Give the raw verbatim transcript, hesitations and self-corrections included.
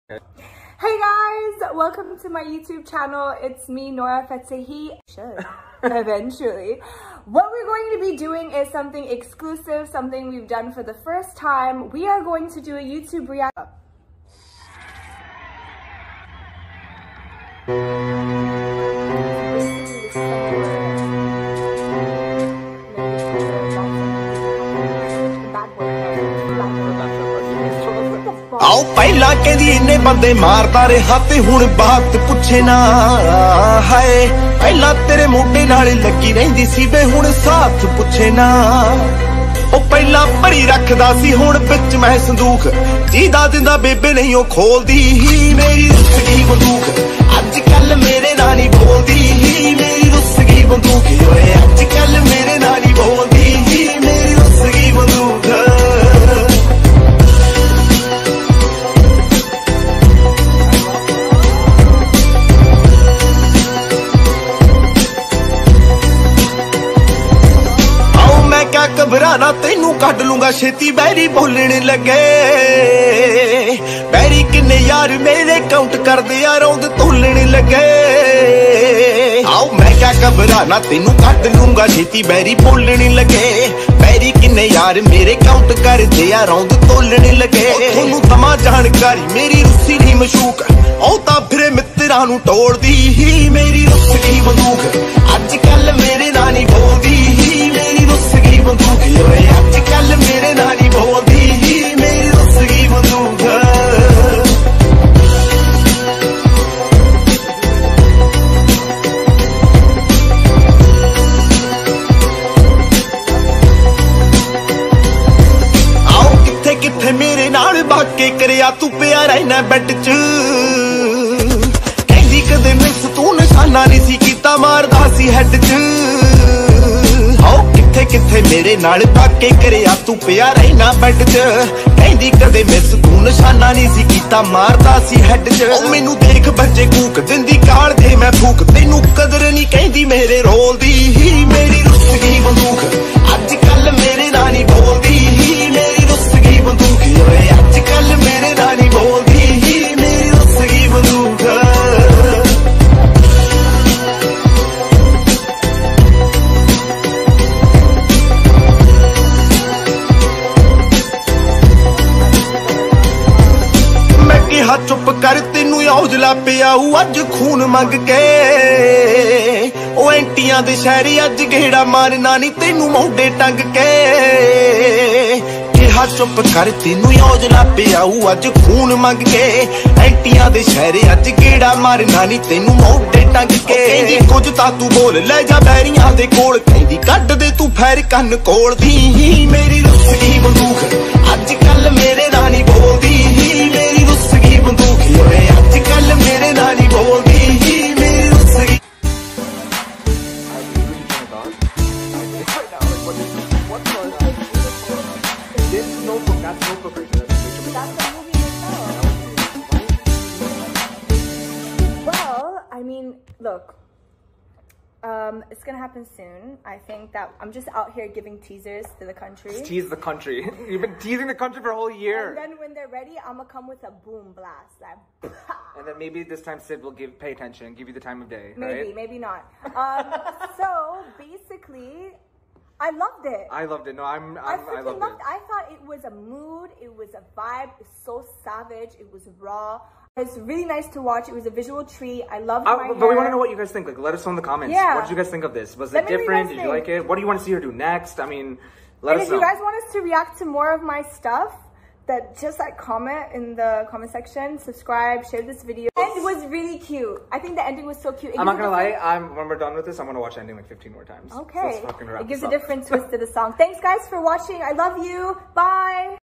Hey guys, welcome to my YouTube channel. It's me, Nora Fetsehi. Should eventually. What we're going to be doing is something exclusive, something we've done for the first time. We are going to do a YouTube reaction. आओ पहला कहदी इन्ने बंदे मारदा रहा ते हुण बात पुछे ना हाय पहला तेरे मोढे नाल लगी रहिंदी सी बे हुण साथ पुछे ना ओ पहला भरी रखदा सी हुण विच मैं संदूक जीदा दिंदा बेबे नहीं ओ खोलदी मेरी रुस गई बंदूक अज कल मेरे नाल नहीं बोलदी मेरी रुस गई बंदूक ओए अज कल मेरे नाल नहीं बोलदी मेरी रुस गई बंदूक घबराना तेनू कड लूंगा छेती बैरी बोलने लगे बैरी किन्ने यार मेरे काउंट कर दे यार रौंद तोलने लगे आओ मैं क्या घबराना तेनू कड लूंगा छेती बैरी बोलने लगे बैरी किन्ने यार मेरे काउंट कर दे यार रौंद तोलने लगे थोनू तमा जानकारी मेरी रुस्सी नहीं मशूक औ तां फिरे मित्तरां नू टोलदी ही मेरी रुस गई बंदूक अज कल मेरे नाल नहीं बोलदी मेरी रुस गई बंदूक ओए अज कल मेरे नाल नहीं बोलदी मेरी रुस गई बंदूक आओ किथे किथे मेरे नाल बाके करिया तू पिया रहना बेड च कहंदी कदे मिस तू निशाना नहीं सी कीता मारदा सी हेड च किथे किथे मेरे नाल ताके करिया तू पिया रहना बेड च कहंदी कदे मिस तू निशाना नहीं सी कीता मारदा सी हेड च ओ मैनू देख बच्चे कूक दिंदी काल दे मैं फूक तेनू कदर नहीं कहंदी मेरे रोल दी मेरी रुस गई बंदूक अज कल मेरे नाल नहीं बोलदी मेरी रुस गई बंदूक ओए अज कल मेरे नाल नहीं बोलदी मेरी रुस गई बंदूक चुप कर तेनू औजला पियाऊ अज खून मंग के ओ एंटियां दे शहरी अज गेड़ा मारना नी तेनू मोढे टंग के कहा चुप कर तेनू औजला पियाऊ अज खून मंग के एंटियां दे शहरी अज गेड़ा मारना नी तेनू मोढे टंग के कहंदी कुछ तां तू बोल ले जा बैरियां दे कोल कहंदी कड्ड दे तू फैर कन्न कोल दी मेरी रुस गई बंदूक अज कल मेरे नाल नहीं बोलदी मेरी रुस गई बंदूक ओए अज कल मेरे नाल नहीं बोलदी मेरी रुस गई Well, I mean, look, um, it's gonna happen soon. I think that I'm just out here giving teasers to the country. Just tease the country. You've been teasing the country for a whole year. And then when they're ready, I'm gonna come with a boom blast. Like, and then maybe this time Sid will give pay attention and give you the time of day. Maybe, right? maybe not. Um, so basically, I loved it. I loved it. No, I'm. I'm I I freaking loved, loved it. I thought it was a mood. It was a vibe. It's so savage. It was raw. It's really nice to watch. It was a visual treat. I loved Uh, my but hair. we want to know what you guys think. Like, let us know in the comments. Yeah. What did you guys think of this? Was Let it me know what different? you Did guys you like it? What do you want to see her do next? I mean, let and us if know. you guys want us to react to more of my stuff, that just like comment in the comment section, subscribe, share this video. And it was really cute. I think the ending was so cute. It I'm not gonna lie. different... I'm when we're done with this, I'm gonna watch the ending like fifteen more times. Okay. So let's fucking wrap it gives this a up. different twist to the song. Thanks guys for watching. I love you. Bye.